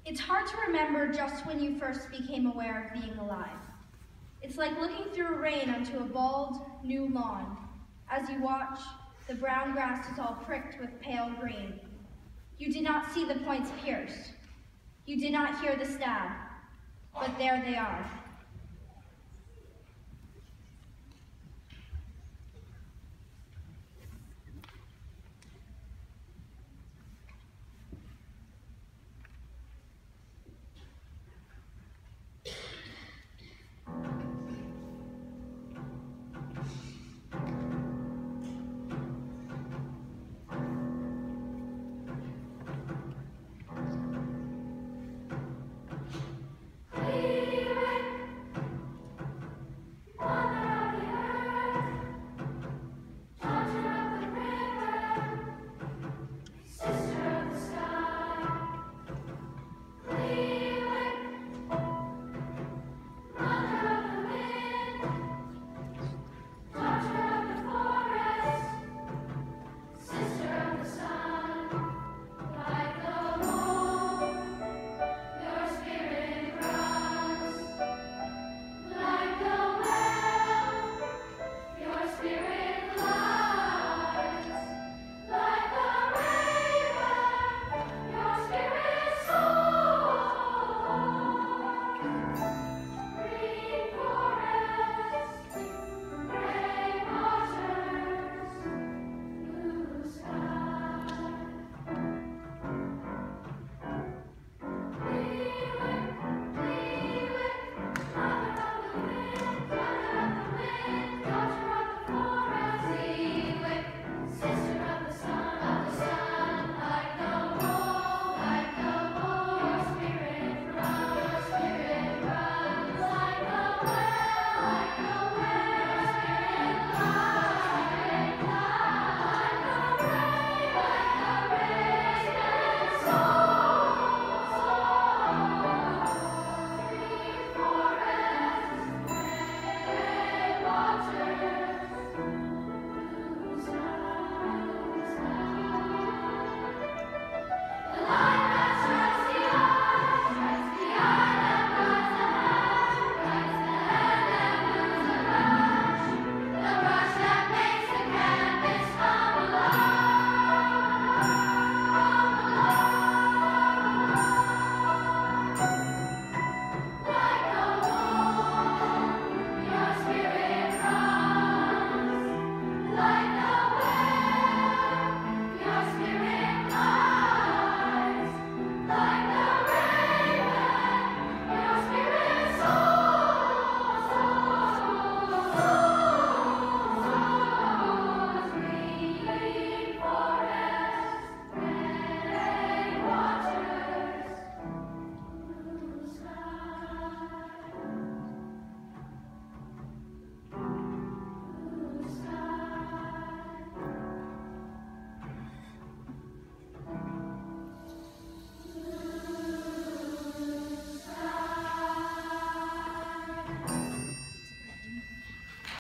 It's hard to remember just when you first became aware of being alive. It's like looking through rain onto a bald, new lawn. As you watch, the brown grass is all pricked with pale green. You did not see the points pierced. You did not hear the stab, but there they are,